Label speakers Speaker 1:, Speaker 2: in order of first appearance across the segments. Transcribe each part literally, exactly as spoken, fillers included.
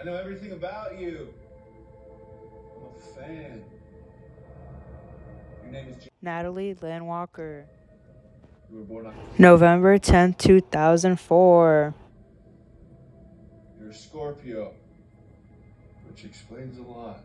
Speaker 1: know everything about you. I'm a fan. Your name is J
Speaker 2: Natalie Lynn Walker.
Speaker 1: You were born on
Speaker 2: November tenth, two thousand four.
Speaker 1: You're a Scorpio, which explains a lot.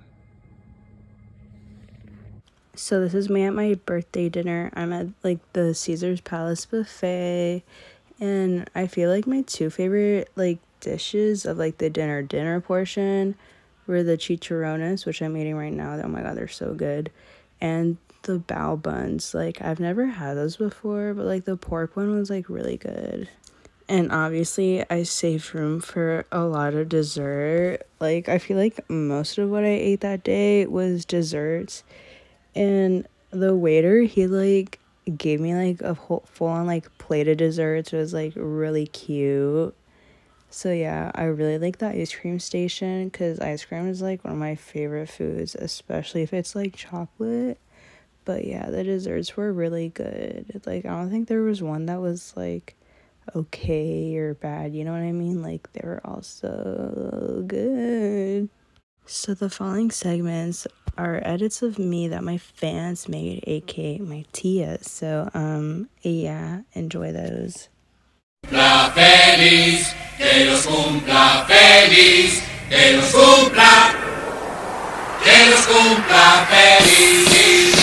Speaker 2: So this is me at my birthday dinner. I'm at like the Caesar's Palace buffet, and I feel like my two favorite like dishes of like the dinner dinner portion were the chicharrones, which I'm eating right now. Oh my god, they're so good. And the bao buns. Like I've never had those before, but like the pork one was like really good. And obviously I saved room for a lot of dessert. Like I feel like most of what I ate that day was desserts. And the waiter, he like gave me like a whole full on like plate of desserts. It was like really cute. So yeah, I really like the ice cream station because ice cream is like one of my favorite foods, especially if it's like chocolate. But yeah, the desserts were really good. Like I don't think there was one that was like okay or bad, you know what I mean? Like they were all so good. So the following segments are edits of me that my fans made, aka my tia. So um yeah, enjoy those.
Speaker 3: Cumpla feliz, que los cumpla feliz, que los cumpla, que los cumpla feliz.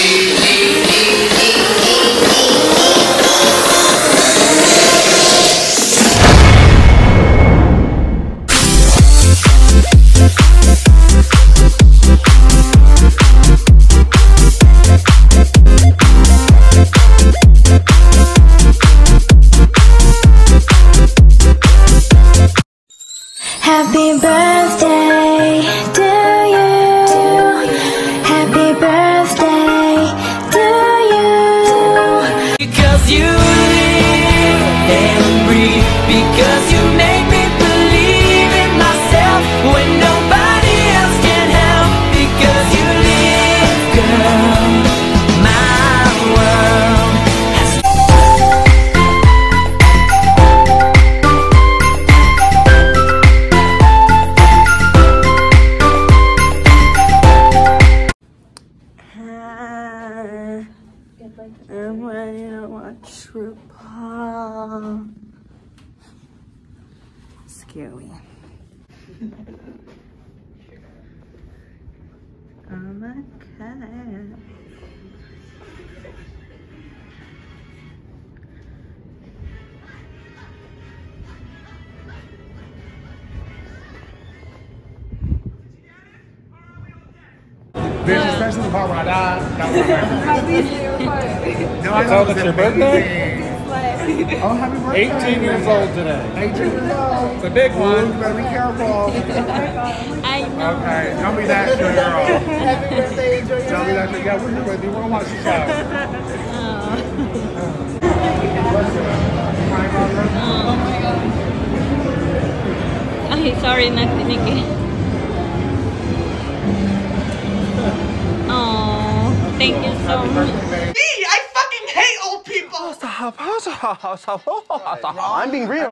Speaker 4: Happy birthday to you. Happy birthday to you.
Speaker 3: Because you live and breathe. Because you make me believe in myself when nobody else can help. Because you live, girl, my world has
Speaker 2: I'm ready to watch RuPaul. Scary. Oh my god.
Speaker 5: Bitch, especially the part where I died. That was my No, I
Speaker 6: So
Speaker 5: know
Speaker 6: that's
Speaker 5: it's
Speaker 6: your birthday?
Speaker 5: Oh, happy birthday.
Speaker 6: eighteen years old today.
Speaker 5: eighteen years old.
Speaker 6: It's a big
Speaker 5: Ooh,
Speaker 6: one.
Speaker 5: you better be careful.
Speaker 4: I know.
Speaker 5: Okay, don't be that sure, girl.
Speaker 4: Happy birthday, enjoy your
Speaker 5: Don't be that sure. Yeah, what's your birthday? We're going to watch the show.
Speaker 4: Oh my god. Ay, sorry, nagtinigi. Oh, thank you so much.
Speaker 3: I fucking hate old people.
Speaker 6: I'm being real.